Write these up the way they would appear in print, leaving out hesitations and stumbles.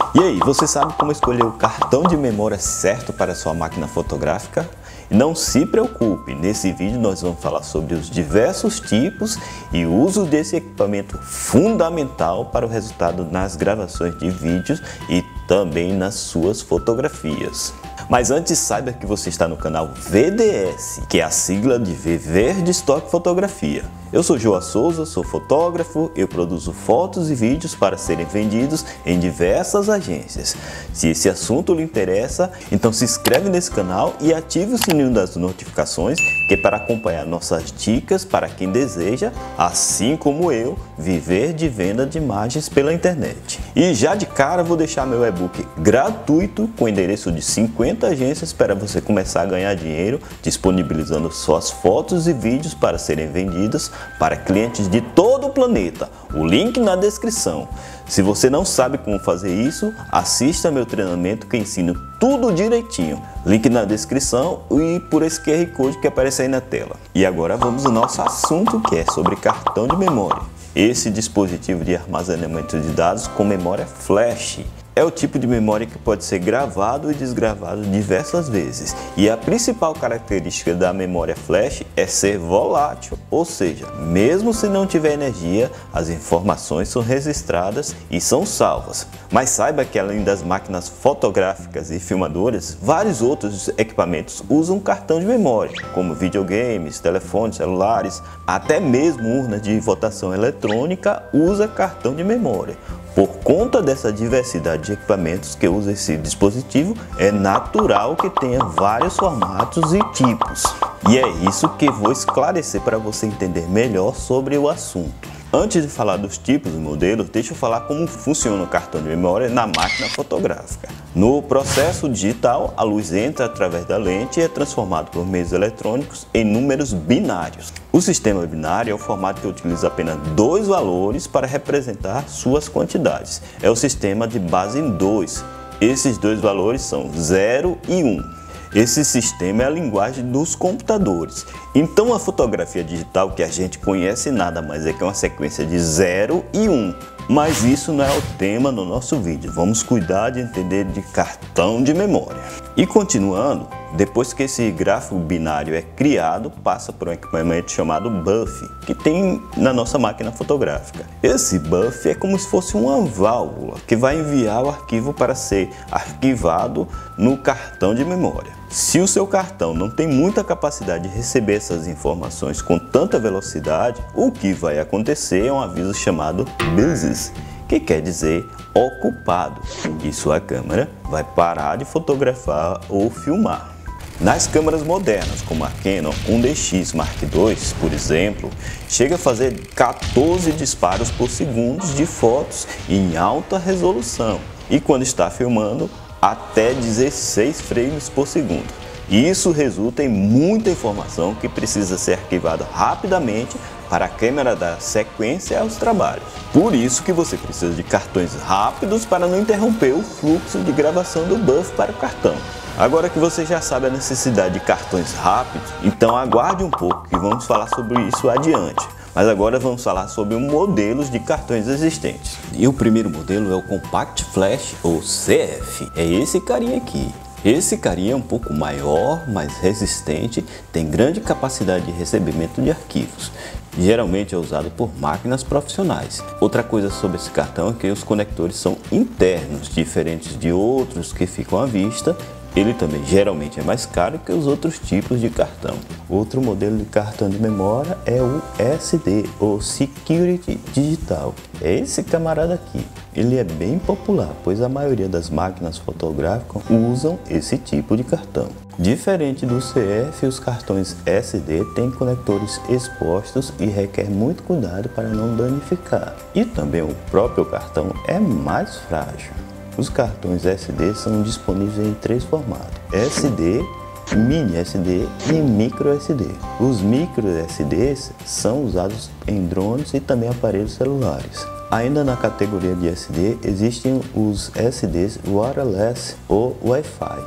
E aí, você sabe como escolher o cartão de memória certo para sua máquina fotográfica? Não se preocupe, nesse vídeo nós vamos falar sobre os diversos tipos e o uso desse equipamento fundamental para o resultado nas gravações de vídeos e também nas suas fotografias. Mas antes, saiba que você está no canal VDS, que é a sigla de V Verde Stock Fotografia. Eu sou João Souza, sou fotógrafo, eu produzo fotos e vídeos para serem vendidos em diversas agências. Se esse assunto lhe interessa, então se inscreve nesse canal e ative o sininho das notificações, que é para acompanhar nossas dicas para quem deseja, assim como eu, viver de venda de imagens pela internet. E já de cara vou deixar meu e-book gratuito com endereço de 50 agências para você começar a ganhar dinheiro, disponibilizando suas fotos e vídeos para serem vendidas para clientes de todo o planeta. O link na descrição. Se você não sabe como fazer isso, assista meu treinamento que ensino tudo direitinho. Link na descrição e por esse QR Code que aparece aí na tela. E agora vamos ao nosso assunto, que é sobre cartão de memória. Esse dispositivo de armazenamento de dados com memória flash. É o tipo de memória que pode ser gravado e desgravado diversas vezes. E a principal característica da memória flash é ser volátil, ou seja, mesmo se não tiver energia, as informações são registradas e são salvas. Mas saiba que além das máquinas fotográficas e filmadoras, vários outros equipamentos usam cartão de memória, como videogames, telefones, celulares, até mesmo urna de votação eletrônica usa cartão de memória. Por conta dessa diversidade de equipamentos que usa esse dispositivo, é natural que tenha vários formatos e tipos. E é isso que vou esclarecer para você entender melhor sobre o assunto. Antes de falar dos tipos e modelos, deixa eu falar como funciona o cartão de memória na máquina fotográfica. No processo digital, a luz entra através da lente e é transformado por meios eletrônicos em números binários. O sistema binário é o formato que utiliza apenas dois valores para representar suas quantidades. É o sistema de base em 2. Esses dois valores são 0 e 1. Esse sistema é a linguagem dos computadores. Então a fotografia digital que a gente conhece nada mais é que uma sequência de 0 e 1. Mas isso não é o tema do nosso vídeo. Vamos cuidar de entender de cartão de memória. E continuando, depois que esse gráfico binário é criado, passa por um equipamento chamado buff, que tem na nossa máquina fotográfica. Esse buff é como se fosse uma válvula que vai enviar o arquivo para ser arquivado no cartão de memória. Se o seu cartão não tem muita capacidade de receber essas informações com tanta velocidade, o que vai acontecer é um aviso chamado busy, que quer dizer ocupado, e sua câmera vai parar de fotografar ou filmar. Nas câmeras modernas, como a Canon 1DX Mark II, por exemplo, chega a fazer 14 disparos por segundo de fotos em alta resolução e quando está filmando, até 16 frames por segundo. Isso resulta em muita informação que precisa ser arquivada rapidamente para a câmera dar sequência aos trabalhos. Por isso que você precisa de cartões rápidos para não interromper o fluxo de gravação do buff para o cartão. Agora que você já sabe a necessidade de cartões rápidos, então aguarde um pouco que vamos falar sobre isso adiante. Mas agora vamos falar sobre os modelos de cartões existentes. E o primeiro modelo é o Compact Flash, ou CF. É esse carinha aqui. Esse carinha é um pouco maior, mais resistente, tem grande capacidade de recebimento de arquivos. Geralmente é usado por máquinas profissionais. Outra coisa sobre esse cartão é que os conectores são internos, diferentes de outros que ficam à vista. Ele também geralmente é mais caro que os outros tipos de cartão. Outro modelo de cartão de memória é o SD, ou Security Digital. É esse camarada aqui. Ele é bem popular, pois a maioria das máquinas fotográficas usam esse tipo de cartão. Diferente do CF, os cartões SD têm conectores expostos e requer muito cuidado para não danificar. E também o próprio cartão é mais frágil. Os cartões SD são disponíveis em 3 formatos: SD, Mini SD e Micro SD. Os Micro SDs são usados em drones e também aparelhos celulares. Ainda na categoria de SD existem os SDs Wireless ou Wi-Fi.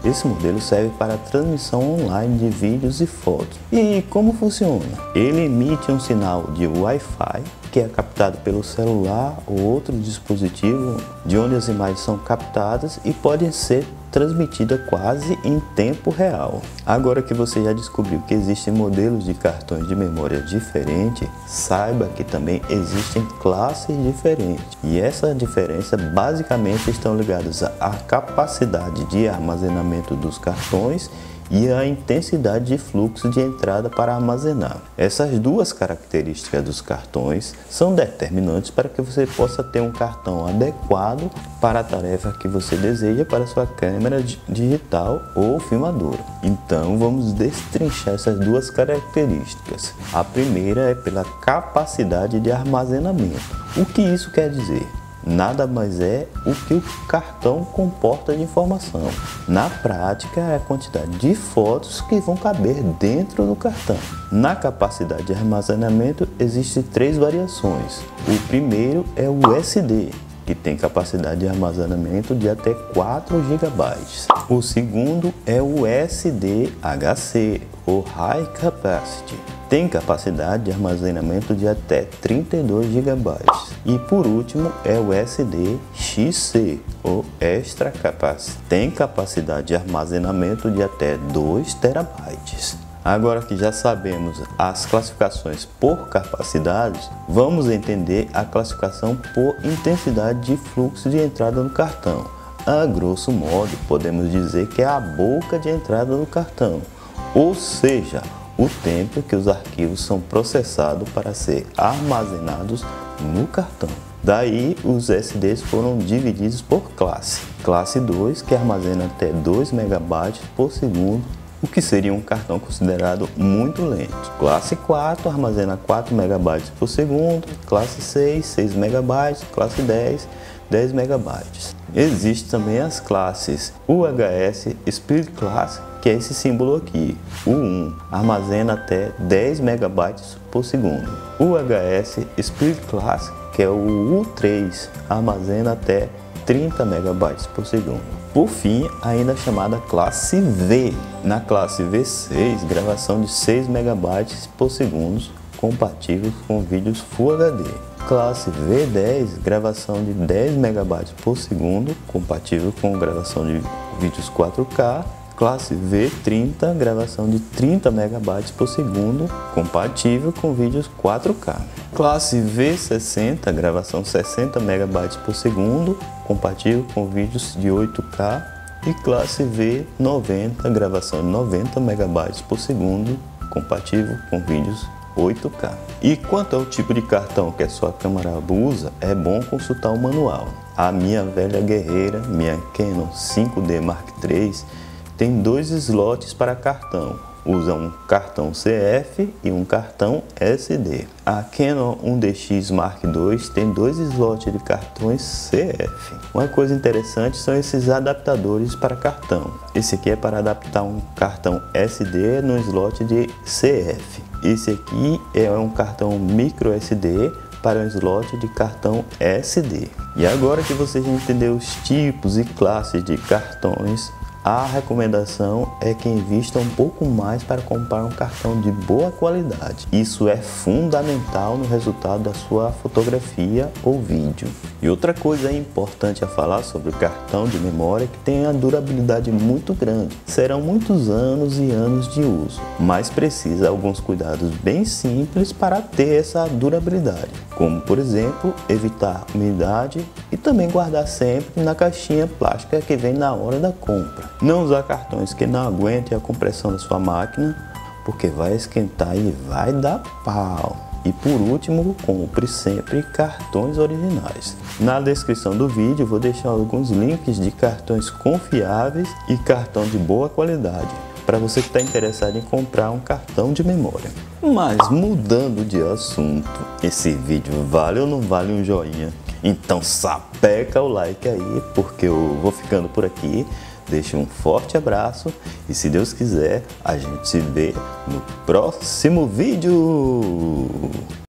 Esse modelo serve para transmissão online de vídeos e fotos. E como funciona? Ele emite um sinal de Wi-Fi que é captado pelo celular ou outro dispositivo, de onde as imagens são captadas e podem ser transmitidas quase em tempo real. Agora que você já descobriu que existem modelos de cartões de memória diferentes, saiba que também existem classes diferentes. E essa diferença basicamente estão ligadas à capacidade de armazenamento dos cartões e a intensidade de fluxo de entrada para armazenar. Essas duas características dos cartões são determinantes para que você possa ter um cartão adequado para a tarefa que você deseja para sua câmera digital ou filmadora. Então vamos destrinchar essas duas características. A primeira é pela capacidade de armazenamento. O que isso quer dizer? Nada mais é o que o cartão comporta de informação. Na prática, é a quantidade de fotos que vão caber dentro do cartão. Na capacidade de armazenamento, existem 3 variações. O primeiro é o SD, que tem capacidade de armazenamento de até 4 GB. O segundo é o SDHC, ou High Capacity. Tem capacidade de armazenamento de até 32 GB. E por último é o SDXC, ou Extra Capacity. Tem capacidade de armazenamento de até 2 TB. Agora que já sabemos as classificações por capacidades, vamos entender a classificação por intensidade de fluxo de entrada no cartão. A grosso modo, podemos dizer que é a boca de entrada do cartão, ou seja, o tempo que os arquivos são processados para ser armazenados no cartão. Daí, os SDs foram divididos por classe. Classe 2, que armazena até 2 MB por segundo, o que seria um cartão considerado muito lento. Classe 4 armazena 4 MB por segundo, classe 6, 6 MB, classe 10, 10 MB. Existem também as classes UHS Speed Class, que é esse símbolo aqui. O 1 armazena até 10 MB por segundo. UHS Speed Class, que é o U3, armazena até 30 MB por segundo. Por fim, ainda chamada classe V. Na classe V6, gravação de 6 MB por segundo, compatível com vídeos Full HD. Classe V10, gravação de 10 MB por segundo, compatível com gravação de vídeos 4K. Classe V30, gravação de 30 MB por segundo, compatível com vídeos 4K. Classe V60, gravação 60 MB por segundo, compatível com vídeos de 8K. E classe V90, gravação de 90 MB por segundo, compatível com vídeos 8K. E quanto ao tipo de cartão que a sua câmera usa, é bom consultar o manual. A minha velha guerreira, minha Canon 5D Mark III, tem 2 slots para cartão. Usa um cartão CF e um cartão SD. A Canon 1DX Mark II tem 2 slots de cartões CF. Uma coisa interessante são esses adaptadores para cartão. Esse aqui é para adaptar um cartão SD no slot de CF. Esse aqui é um cartão micro SD para um slot de cartão SD. E agora que você já entendeu os tipos e classes de cartões, a recomendação é que invista um pouco mais para comprar um cartão de boa qualidade. Isso é fundamental no resultado da sua fotografia ou vídeo. E outra coisa importante a falar sobre o cartão de memória é que tem a durabilidade muito grande. Serão muitos anos e anos de uso, mas precisa alguns cuidados bem simples para ter essa durabilidade, como por exemplo, evitar umidade e também guardar sempre na caixinha plástica que vem na hora da compra. Não usar cartões que não aguentem a compressão da sua máquina, porque vai esquentar e vai dar pau. E por último, compre sempre cartões originais. Na descrição do vídeo vou deixar alguns links de cartões confiáveis e cartão de boa qualidade, para você que está interessado em comprar um cartão de memória. Mas mudando de assunto, esse vídeo vale ou não vale um joinha? Então sapeca o like aí, porque eu vou ficando por aqui. Deixe um forte abraço e, se Deus quiser, a gente se vê no próximo vídeo.